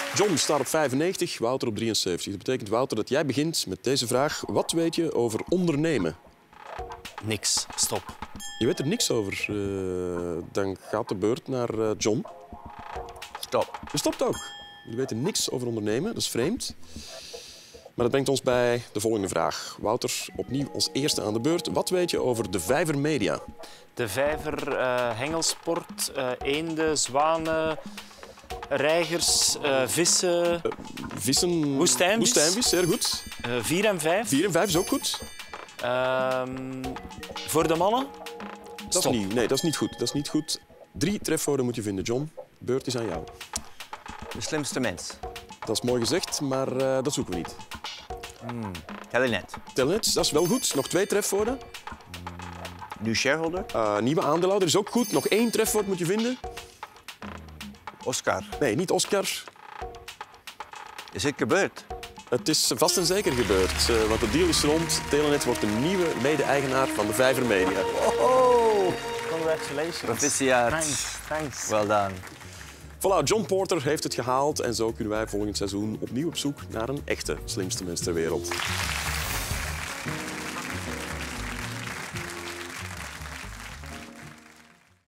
John staat op 95, Wouter op 73. Dat betekent, Wouter, dat jij begint met deze vraag. Wat weet je over ondernemen? Niks. Stop. Je weet er niks over. Dan gaat de beurt naar John. Stop. Je stopt ook. Je weet er niks over ondernemen, dat is vreemd. Maar dat brengt ons bij de volgende vraag. Wouter, opnieuw als eerste aan de beurt. Wat weet je over de Vijver Media? De vijver, hengelsport, eenden, zwanen, reigers, vissen. Vissen... Woestijnvis. Woestijnvis, zeer goed. 4 en 5. 4 en 5 is ook goed. Voor de mannen? Dat is niet, nee, dat is niet goed. Dat is niet goed. 3 trefwoorden moet je vinden, John. Beurt is aan jou. De slimste mens. Dat is mooi gezegd, maar dat zoeken we niet. Telenet. Telnet, dat is wel goed. Nog 2 trefwoorden. Nieuw shareholder. Nieuwe aandeelhouder is ook goed. Nog 1 trefwoord moet je vinden. Oscar. Nee, niet Oscar. Is het gebeurd? Het is vast en zeker gebeurd, want de deal is rond. Telenet wordt een nieuwe mede-eigenaar van de Vijver Media. Oh, Congratulations. proficiat. Thanks. Well done. Voilà, John Porter heeft het gehaald en zo kunnen wij volgend seizoen opnieuw op zoek naar een echte slimste mens ter wereld.